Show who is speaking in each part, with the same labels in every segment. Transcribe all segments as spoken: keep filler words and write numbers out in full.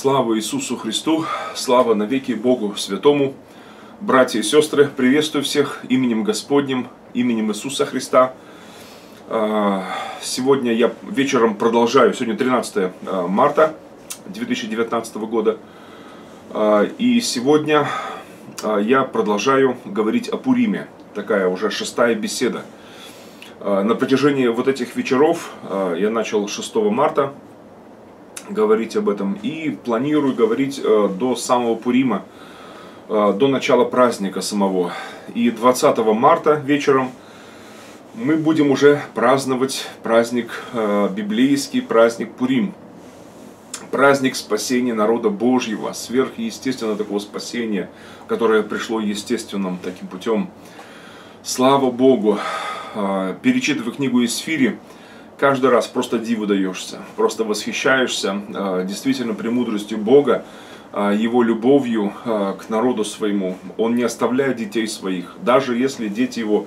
Speaker 1: Слава Иисусу Христу, слава навеки Богу Святому. Братья и сестры, приветствую всех именем Господним, именем Иисуса Христа. Сегодня я вечером продолжаю, сегодня тринадцатое марта две тысячи девятнадцатого года. И сегодня я продолжаю говорить о Пуриме. Такая уже шестая беседа. На протяжении вот этих вечеров, я начал шестого марта говорить об этом и планирую говорить до самого Пурима, до начала праздника самого. И двадцатого марта вечером мы будем уже праздновать праздник библейский, праздник Пурим. Праздник спасения народа Божьего, сверхъестественного такого спасения, которое пришло естественным таким путем. Слава Богу! Перечитывая книгу Исфири, каждый раз просто диву даешься, просто восхищаешься действительно премудростью Бога, Его любовью к народу своему. Он не оставляет детей своих, даже если дети Его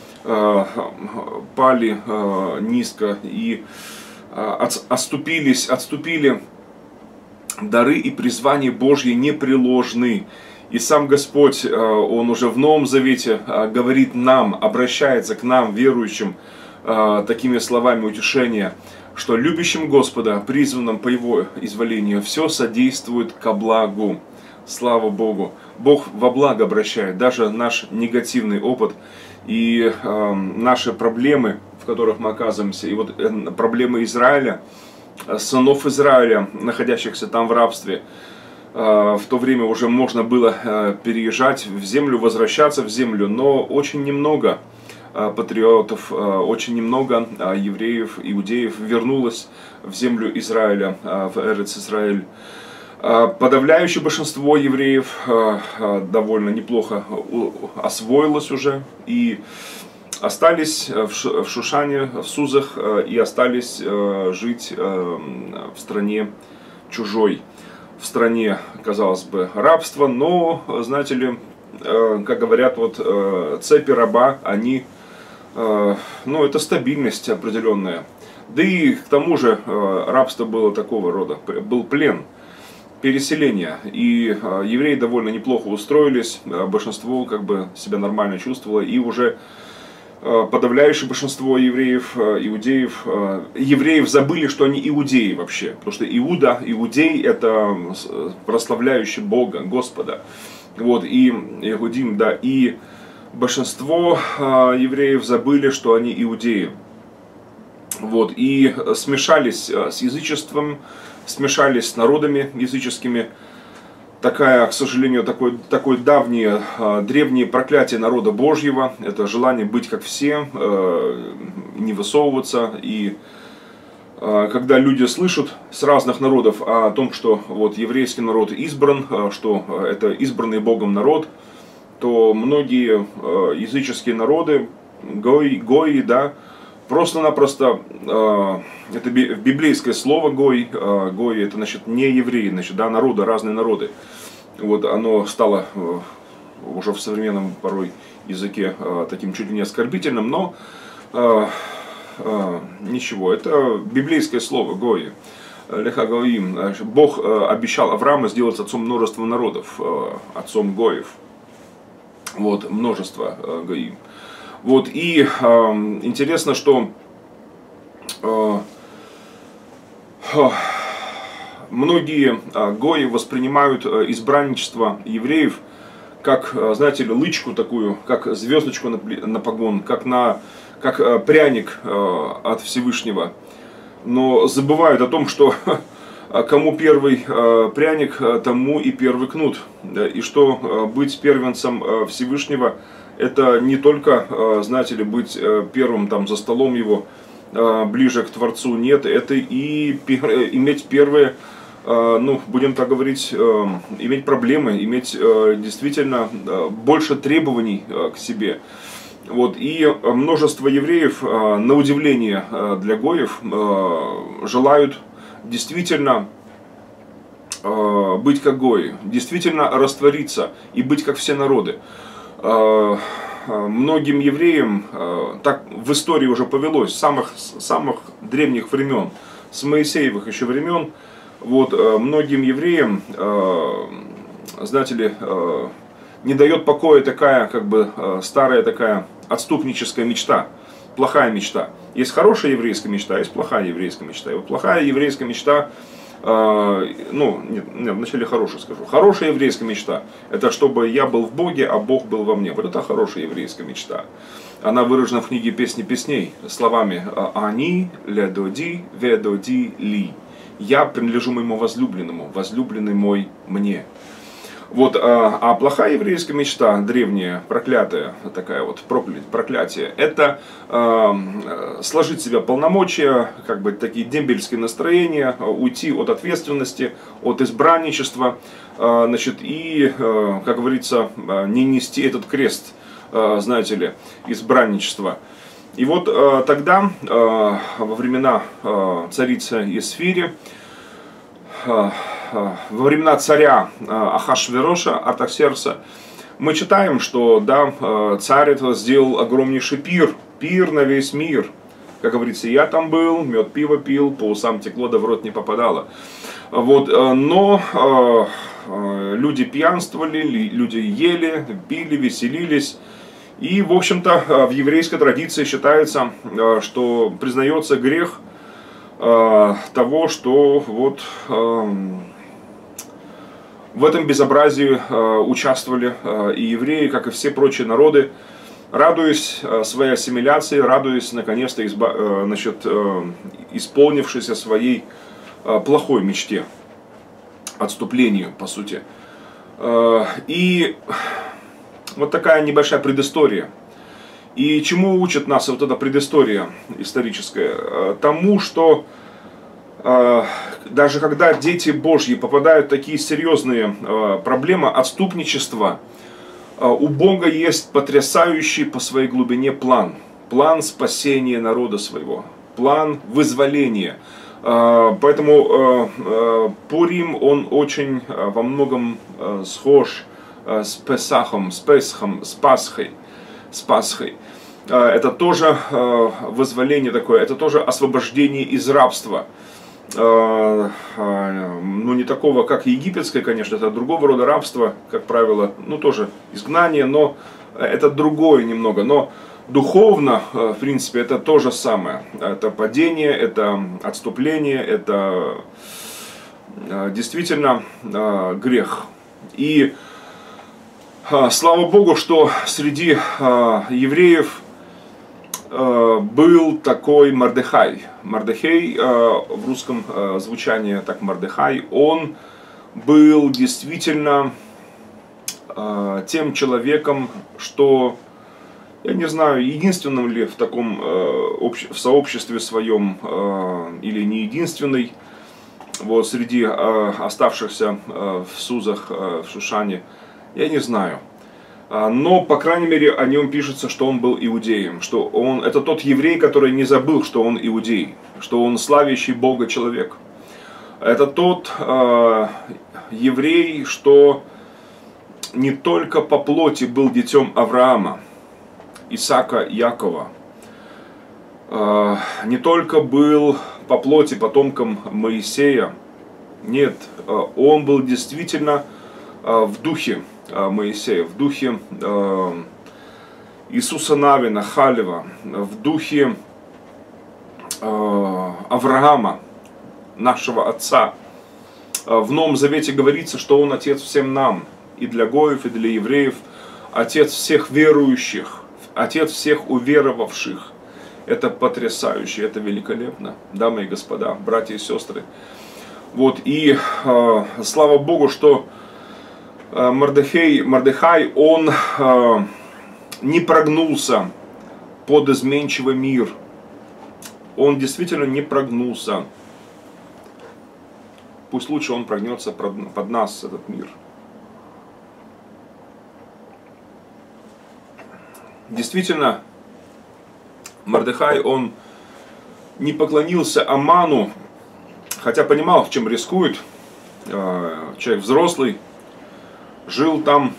Speaker 1: пали низко и отступились, отступили, дары и призвания Божьи непреложны. И сам Господь, Он уже в Новом Завете говорит нам, обращается к нам, верующим, такими словами утешения, что любящим Господа, призванным по Его изволению, все содействует ко благу. Слава Богу! Бог во благо обращает даже наш негативный опыт и э, наши проблемы, в которых мы оказываемся, и вот э, проблемы Израиля, сынов Израиля, находящихся там в рабстве. В то время уже можно было переезжать в землю, возвращаться в землю, но очень немного патриотов, очень немного евреев, иудеев вернулось в землю Израиля, в Эрец Израиль. Подавляющее большинство евреев довольно неплохо освоилось уже и остались в Шушане, в Сузах, и остались жить в стране чужой. В стране, казалось бы, рабство, но, знаете ли, как говорят, вот цепи раба, они, ну, это стабильность определенная. Да и к тому же рабство было такого рода, был плен, переселение. И евреи довольно неплохо устроились, большинство как бы себя нормально чувствовало, и уже подавляющее большинство евреев, иудеев, евреев забыли, что они иудеи вообще. Потому что Иуда, иудей, это прославляющий Бога, Господа. Вот, и Иудим, да, и большинство евреев забыли, что они иудеи. Вот, и смешались с язычеством, смешались с народами языческими. Такая, к сожалению, такое, такое давнее, древнее проклятие народа Божьего, это желание быть как все, не высовываться. И когда люди слышат с разных народов о том, что вот еврейский народ избран, что это избранный Богом народ, то многие языческие народы, гой, гои, да, просто-напросто, это библейское слово гой, гой это значит не евреи, значит, да, народы, разные народы. Вот оно стало уже в современном порой языке таким чуть ли не оскорбительным, но ничего, это библейское слово гой. Леха гоим. Бог обещал Аврааму сделать отцом множества народов, отцом гоев. Вот, множество гоим. Вот, и э, интересно, что э, э, многие э, гои воспринимают э, избранничество евреев как, э, знаете ли, лычку такую, как звездочку на, на погон, как, на, как э, пряник э, от Всевышнего. Но забывают о том, что кому первый э, пряник, тому и первый кнут. И что э, быть первенцем э, Всевышнего — это не только, знаете ли, быть первым там за столом его, ближе к Творцу, нет, это и иметь первые, ну, будем так говорить, иметь проблемы, иметь действительно больше требований к себе. Вот, и множество евреев, на удивление для гоев, желают действительно быть как гои, действительно раствориться и быть как все народы. Многим евреям так в истории уже повелось, с самых, самых древних времен, с Моисеевых еще времен, Вот, многим евреям, знаете ли, не дает покоя такая, как бы, старая такая отступническая мечта, плохая мечта. Есть хорошая еврейская мечта, есть плохая еврейская мечта. И вот плохая еврейская мечта, ну, нет, нет, вначале хорошую скажу. Хорошая еврейская мечта, это чтобы я был в Боге, а Бог был во мне. Вот это хорошая еврейская мечта. Она выражена в книге «Песни песней» словами «Ани, ледоди, ведоди ли». Я принадлежу моему возлюбленному, возлюбленный мой мне. Вот, а, а плохая еврейская мечта, древняя, проклятая, такая вот проклятие, проклятие, это э, сложить в себя полномочия, как бы такие дембельские настроения, уйти от ответственности, от избранничества, э, значит, и, э, как говорится, не нести этот крест, э, знаете ли, избранничества. И вот э, тогда, э, во времена э, царицы Есфири, э, во времена царя Ахашвероша, Артаксеркса, мы читаем, что да, царь это сделал огромнейший пир, пир на весь мир. Как говорится, я там был, мед пиво пил, по усам текло, да в рот не попадало. Вот, но люди пьянствовали, люди ели, пили, веселились. И, в общем-то, в еврейской традиции считается, что признается грех того, что вот в этом безобразии э, участвовали э, и евреи, как и все прочие народы, радуясь э, своей ассимиляции, радуясь наконец-то изба э, значит, э, исполнившейся своей э, плохой мечте, отступлению, по сути. Э, и вот такая небольшая предыстория. И чему учит нас вот эта предыстория историческая? Э, тому, что даже когда дети Божьи попадают в такие серьезные проблемы отступничества, у Бога есть потрясающий по своей глубине план. План спасения народа своего, план вызволения. Поэтому Пурим, он очень во многом схож с Песахом, с Песхом, с Пасхой, с Пасхой. Это тоже вызволение такое, это тоже освобождение из рабства. Ну, не такого, как египетское, конечно, это другого рода рабство, как правило, ну, тоже изгнание, но это другое немного. Но духовно, в принципе, это то же самое. Это падение, это отступление, это действительно грех. И слава Богу, что среди евреев был такой Мордехай. Мордехай, в русском звучании так Мордехай, он был действительно тем человеком, что, я не знаю, единственным ли в таком в сообществе своем, или не единственный, вот среди оставшихся в Сузах, в Шушане, я не знаю. Но, по крайней мере, о нем пишется, что он был иудеем, что он, это тот еврей, который не забыл, что он иудей, что он славящий Бога человек. Это тот э, еврей, что не только по плоти был детем Авраама, Исаака, Якова, э, не только был по плоти потомком Моисея, нет, э, он был действительно э, в духе Моисея, в духе э, Иисуса Навина, Халева, в духе э, Авраама, нашего отца. В Новом Завете говорится, что он отец всем нам, и для гоев, и для евреев, отец всех верующих, отец всех уверовавших. Это потрясающе, это великолепно, дамы и господа, братья и сестры. Вот, и э, слава Богу, что Мордехай, Мордехай, он э, не прогнулся под изменчивый мир. Он действительно не прогнулся. Пусть лучше он прогнется под нас, этот мир. Действительно, Мордехай, он не поклонился Аману, хотя понимал, в чем рискует. Э, человек взрослый. Жил там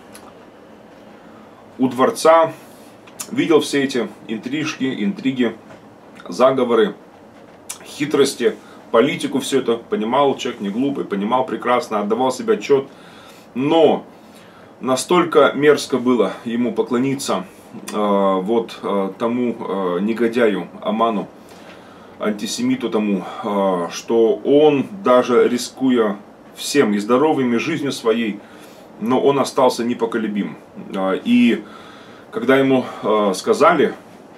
Speaker 1: у дворца, видел все эти интрижки, интриги, заговоры, хитрости политику все это, понимал, человек не глупый, понимал прекрасно, отдавал себе отчет. Но настолько мерзко было ему поклониться э, вот э, тому э, негодяю Аману, антисемиту тому, э, что он, даже рискуя всем, и здоровьем, и жизнью своей, но он остался непоколебим. Э, и когда ему э, сказали,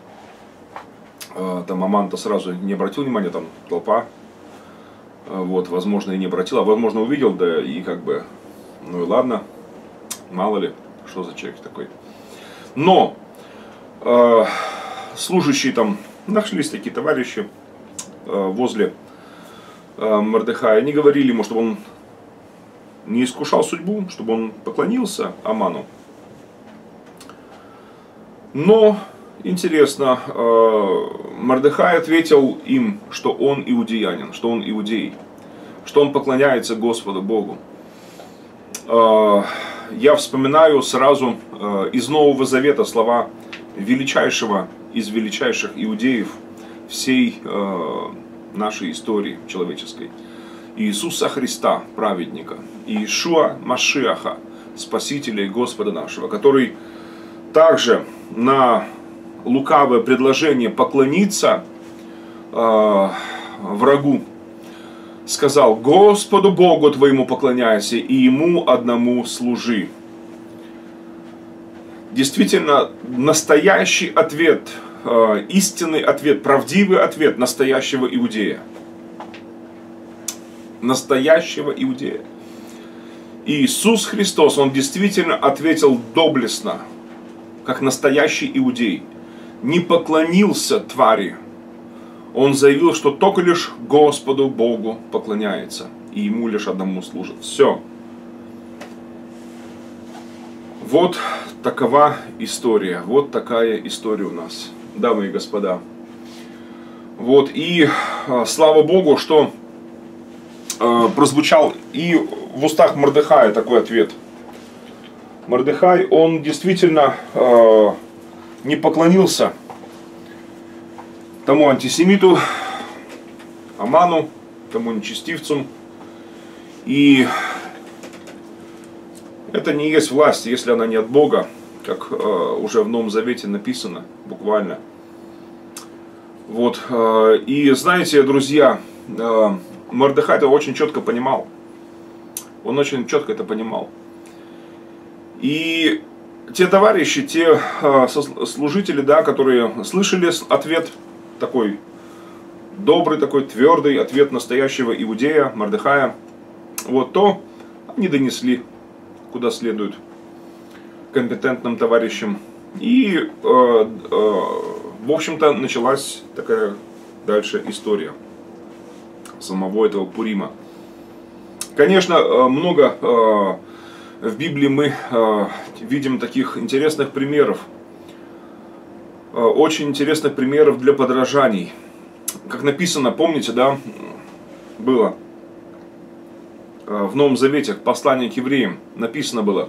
Speaker 1: э, там Аман-то сразу не обратил внимания, там толпа, э, вот, возможно, и не обратил, а возможно увидел, да и как бы, ну и ладно. Мало ли, что за человек такой. Но э, служащие там, нашлись такие товарищи э, возле э, Мордехая. Они говорили ему, чтобы он не искушал судьбу, чтобы он поклонился Аману. Но, интересно, э, Мордехай ответил им, что он иудеянин, что он иудей, что он поклоняется Господу Богу. Э, Я вспоминаю сразу э, из Нового Завета слова величайшего из величайших иудеев всей э, нашей истории человеческой. Иисуса Христа, праведника, Иешуа Машиаха, Спасителя и Господа нашего, который также на лукавое предложение поклониться э, врагу сказал: Господу Богу твоему поклоняйся и Ему одному служи. Действительно, настоящий ответ, э, истинный ответ, правдивый ответ настоящего иудея. Настоящего иудея. И Иисус Христос, Он действительно ответил доблестно, как настоящий иудей. Не поклонился твари. Он заявил, что только лишь Господу Богу поклоняется, и Ему лишь одному служит. Все. Вот такова история. Вот такая история у нас, дамы и господа. Вот, и э, слава Богу, что э, прозвучал и в устах Мордехая такой ответ. Мордехай, он действительно э, не поклонился тому антисемиту, Аману, тому нечестивцу. И это не есть власть, если она не от Бога, как э, уже в Новом Завете написано, буквально. Вот. Э, и знаете, друзья, э, Мордехай это очень четко понимал. Он очень четко это понимал. И те товарищи, те э, служители, да, которые слышали ответ, такой добрый, такой твердый ответ настоящего иудея, Мордехая, вот, то они донесли куда следует компетентным товарищам. И, э, э, в общем-то, началась такая дальше история самого этого Пурима. Конечно, много э, в Библии мы э, видим таких интересных примеров. Очень интересных примеров для подражаний. Как написано, помните, да, было в Новом Завете, послание к евреям, написано было,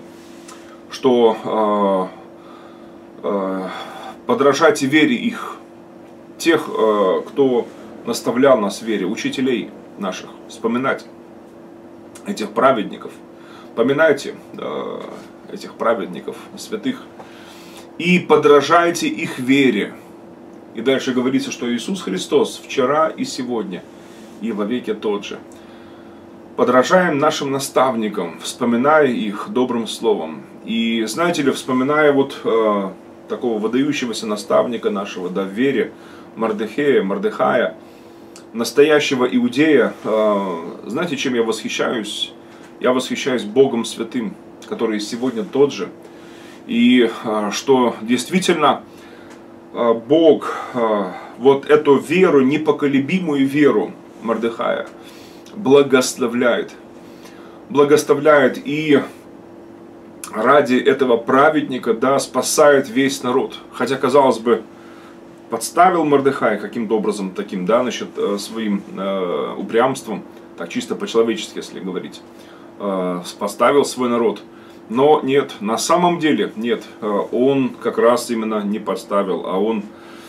Speaker 1: что э, э, подражайте вере их, тех, э, кто наставлял нас в вере, учителей наших, вспоминать этих праведников, поминайте э, этих праведников, святых, и подражайте их вере. И дальше говорится, что Иисус Христос вчера и сегодня, и вовеки тот же. Подражаем нашим наставникам, вспоминая их добрым словом. И знаете ли, вспоминая вот э, такого выдающегося наставника нашего, да, в вере, Мордехея, Мордехая, настоящего иудея, э, знаете, чем я восхищаюсь? Я восхищаюсь Богом Святым, который сегодня тот же. И что действительно Бог вот эту веру, непоколебимую веру Мордехая благословляет. Благословляет и ради этого праведника, да, спасает весь народ. Хотя, казалось бы, подставил Мордехай каким-то образом таким, да, значит, своим э, упрямством, так чисто по-человечески, если говорить, э, поставил свой народ. Но нет, на самом деле нет, он как раз именно не подставил, а он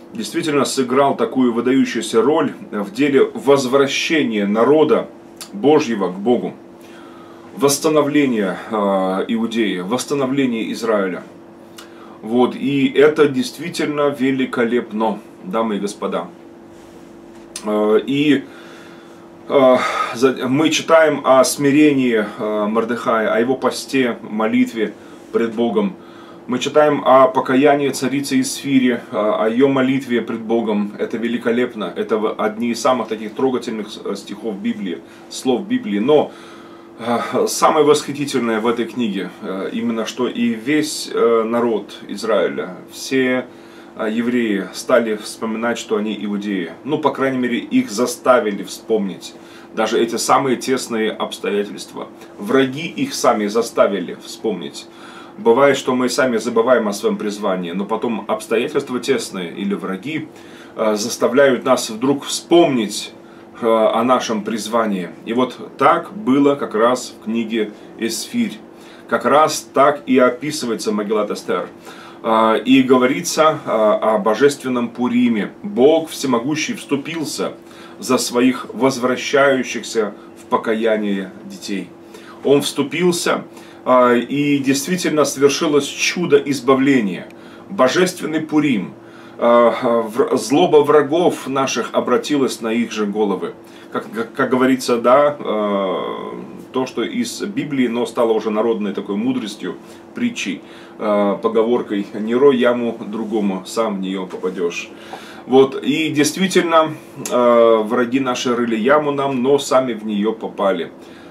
Speaker 1: действительно сыграл такую выдающуюся роль в деле возвращения народа Божьего к Богу, восстановления э, Иудеи, восстановления Израиля. Вот, и это действительно великолепно, дамы и господа. Э, и э, мы читаем о смирении э, Мордехая, о его посте, молитве пред Богом. Мы читаем о покаянии царицы Эсфири, о ее молитве пред Богом. Это великолепно. Это одни из самых таких трогательных стихов Библии, слов Библии. Но самое восхитительное в этой книге, именно что и весь народ Израиля, все евреи стали вспоминать, что они иудеи. Ну, по крайней мере, их заставили вспомнить. Даже эти самые тесные обстоятельства. Враги их сами заставили вспомнить. Бывает, что мы сами забываем о своем призвании, но потом обстоятельства тесные или враги э, заставляют нас вдруг вспомнить э, о нашем призвании. И вот так было как раз в книге Эсфирь. Как раз так и описывается Мегилат Эстер. Э, и говорится э, о божественном Пуриме. Бог всемогущий вступился за своих возвращающихся в покаяние детей. Он вступился. И действительно свершилось чудо избавления. Божественный Пурим. Злоба врагов наших обратилась на их же головы. Как, как, как говорится, да, то, что из Библии, но стало уже народной такой мудростью, притчей, поговоркой: «Не рой яму другому, сам в нее попадешь». Вот, и действительно, враги наши рыли яму нам, но сами в нее попали.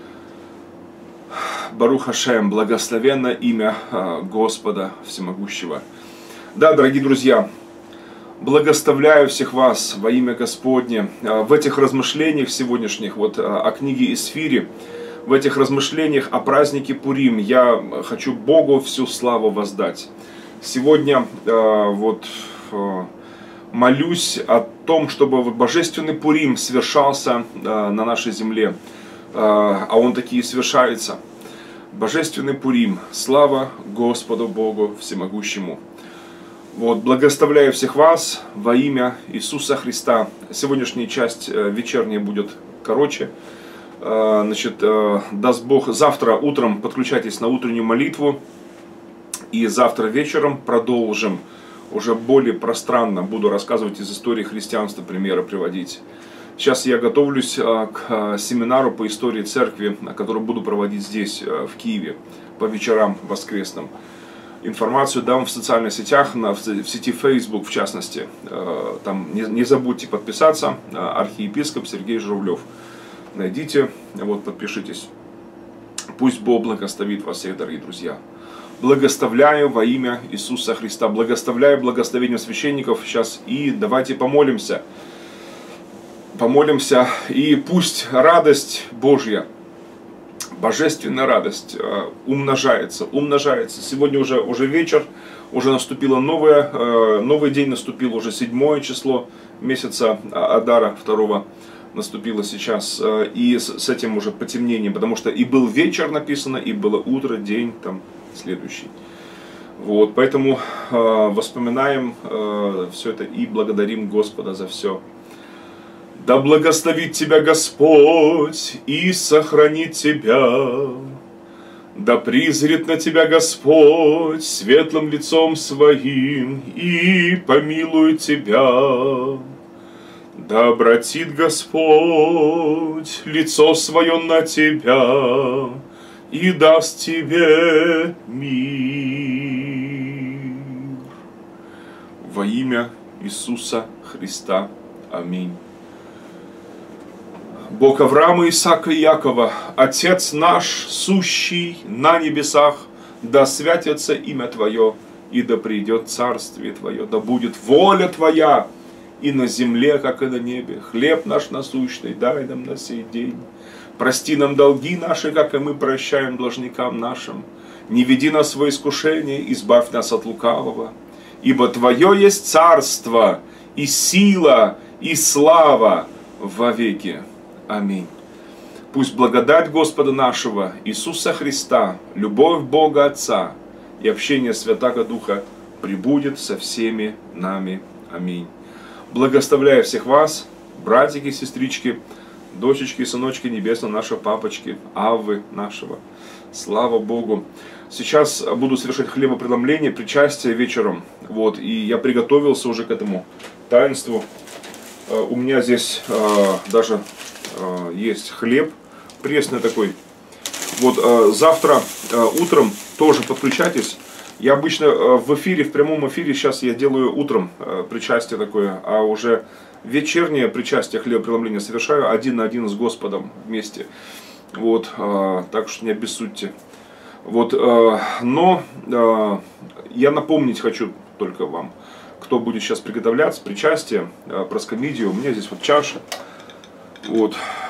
Speaker 1: Барух Ашем, благословенно имя Господа Всемогущего. Да, дорогие друзья, благословляю всех вас во имя Господне. В этих размышлениях сегодняшних, вот о книге Эсфири, в этих размышлениях о празднике Пурим, я хочу Богу всю славу воздать. Сегодня вот молюсь о том, чтобы божественный Пурим свершался на нашей земле, а он таки и свершается. Божественный Пурим, слава Господу Богу Всемогущему. Вот, благословляю всех вас во имя Иисуса Христа. Сегодняшняя часть вечерняя будет короче. Значит, даст Бог, завтра утром подключайтесь на утреннюю молитву. И завтра вечером продолжим. Уже более пространно буду рассказывать из истории христианства, примеры приводить. Сейчас я готовлюсь к семинару по истории церкви, который буду проводить здесь, в Киеве, по вечерам воскресным. Информацию дам в социальных сетях, в сети Facebook в частности. Там не, не забудьте подписаться. Архиепископ Сергей Журавлев. Найдите, вот подпишитесь. Пусть Бог благословит вас всех, дорогие друзья. Благословляю во имя Иисуса Христа. Благословляю благословением священников. Сейчас и давайте помолимся. Помолимся, и пусть радость Божья, божественная радость умножается, умножается. Сегодня уже, уже вечер, уже наступило новое, новый день наступил, уже седьмое число месяца Адара второго наступило сейчас. И с, с этим уже потемнением, потому что и был вечер написано, и было утро, день там следующий. Вот, поэтому воспоминаем все это и благодарим Господа за все. Да благословит тебя Господь и сохранит тебя. Да призрит на тебя Господь светлым лицом своим и помилует тебя. Да обратит Господь лицо свое на тебя и даст тебе мир. Во имя Иисуса Христа. Аминь. Бог Авраама, Исаака и Якова, Отец наш, сущий на небесах, да святится имя Твое, и да придет царствие Твое, да будет воля Твоя и на земле, как и на небе. Хлеб наш насущный дай нам на сей день. Прости нам долги наши, как и мы прощаем должникам нашим. Не веди нас во искушение, избавь нас от лукавого. Ибо Твое есть царство, и сила, и слава вовеки. Аминь. Пусть благодать Господа нашего Иисуса Христа, любовь Бога Отца и общение Святаго Духа пребудет со всеми нами. Аминь. Благословляю всех вас, братики, сестрички, дочечки, сыночки небесные, наши папочки, Аввы нашего. Слава Богу. Сейчас буду совершать хлебопреломление, причастие вечером. Вот, и я приготовился уже к этому таинству. У меня здесь даже есть хлеб пресный такой. Вот завтра утром тоже подключайтесь. Я обычно в эфире, в прямом эфире, сейчас я делаю утром причастие такое, а уже вечернее причастие хлебопреломления совершаю один на один с Господом вместе. Вот, так что не обессудьте. Вот, но я напомнить хочу только вам, кто будет сейчас приготовляться, причастие, проскомидию. У меня здесь вот чаша, вот,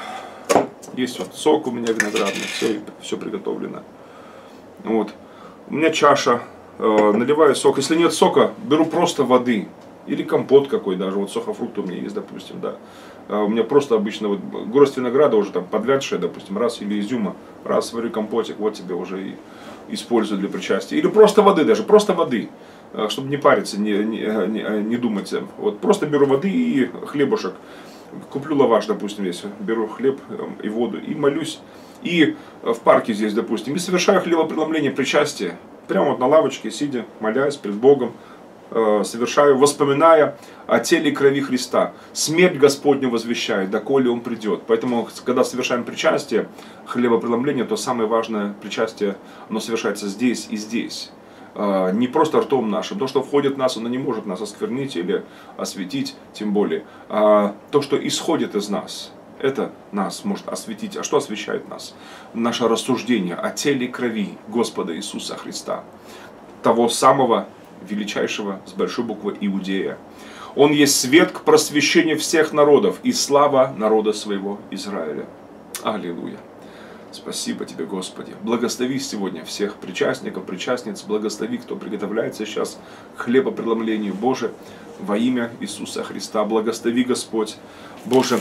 Speaker 1: есть вот сок у меня виноградный, все, все приготовлено. Вот, у меня чаша, наливаю сок. Если нет сока, беру просто воды или компот какой даже. Вот сухофрукты у меня есть, допустим, да. У меня просто обычно вот горсть винограда уже там подвядшая, допустим, раз, или изюма, раз сварю компотик, вот тебе уже и использую для причастия. Или просто воды даже, просто воды, чтобы не париться, не, не, не, не думать. Вот просто беру воды и хлебушек. Куплю лаваш, допустим, весь, беру хлеб и воду и молюсь. И в парке здесь, допустим, и совершаю хлебопреломление причастия. Прямо вот на лавочке, сидя, молясь перед Богом, совершаю, воспоминая о теле и крови Христа. Смерть Господню возвещает, доколе Он придет. Поэтому, когда совершаем причастие, хлебопреломление, то самое важное причастие, оно совершается здесь и здесь. Не просто ртом нашим. То, что входит в нас, оно не может нас осквернить или осветить, тем более. А то, что исходит из нас, это нас может осветить. А что освещает нас? Наше рассуждение о теле и крови Господа Иисуса Христа. Того самого величайшего с большой буквы Иудея. Он есть свет к просвещению всех народов и слава народа своего Израиля. Аллилуйя. Спасибо тебе, Господи. Благослови сегодня всех причастников, причастниц. Благослови, кто приготовляется сейчас к хлебопреломлению. Боже, во имя Иисуса Христа. Благослови, Господь. Боже,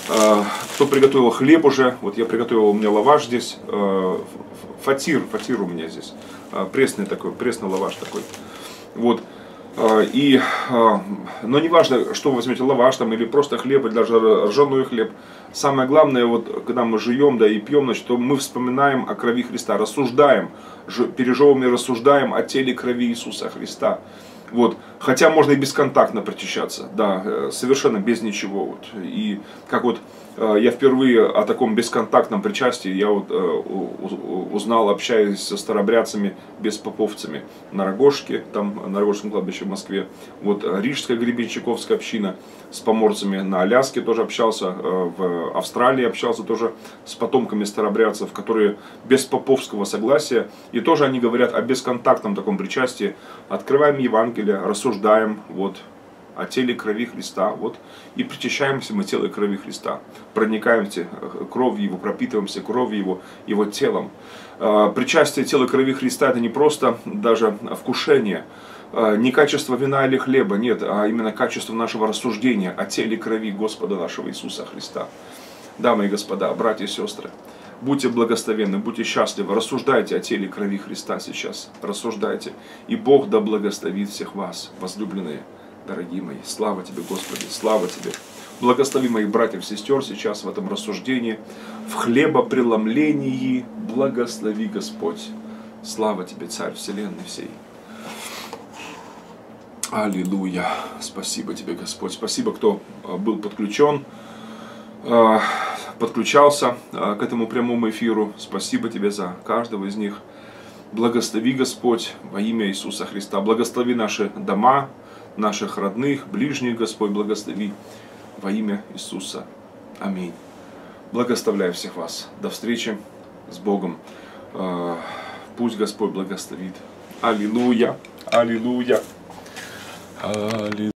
Speaker 1: кто приготовил хлеб уже. Вот я приготовил, у меня лаваш здесь. Фатир, фатир у меня здесь. Пресный такой, пресный лаваш такой. Вот, и, но не важно, что вы возьмете, лаваш там или просто хлеб, или даже ржаной хлеб. Самое главное, вот, когда мы жуем, да, и пьем, значит, то мы вспоминаем о крови Христа, рассуждаем, пережевываем и рассуждаем о теле и крови Иисуса Христа. Вот, хотя можно и бесконтактно причащаться, да, совершенно без ничего. Вот. И как вот я впервые о таком бесконтактном причастии я вот узнал, общаясь со старобрядцами, беспоповцами на Рогожке, там на Рогожском кладбище в Москве, вот Рижская гребенщиковская община с поморцами на Аляске тоже общался, в Австралии общался тоже с потомками старобрядцев, которые без поповского согласия, и тоже они говорят о бесконтактном таком причастии. Открываем Евангелие, рассуждаем вот о теле и крови Христа, вот, и причащаемся мы тело и крови Христа, проникаемся кровью Его, пропитываемся кровью Его, Его телом. Причастие тела и крови Христа — это не просто даже вкушение, не качество вина или хлеба, нет, а именно качество нашего рассуждения о теле и крови Господа нашего Иисуса Христа. Дамы и господа, братья и сестры, будьте благословенны, будьте счастливы, рассуждайте о теле и крови Христа сейчас, рассуждайте, и Бог да благословит всех вас, возлюбленные, дорогие мои. Слава тебе, Господи, слава тебе. Благослови моих братьев и сестер сейчас в этом рассуждении, в хлебопреломлении, благослови, Господь. Слава тебе, Царь вселенной всей. Аллилуйя. Спасибо тебе, Господь. Спасибо, кто был подключен, подключался к этому прямому эфиру. Спасибо тебе за каждого из них. Благослови, Господь, во имя Иисуса Христа. Благослови наши дома, наших родных, ближних, Господь, благослови во имя Иисуса. Аминь. Благословляю всех вас. До встречи с Богом. Пусть Господь благословит. Аллилуйя. Аллилуйя. Аллилуйя.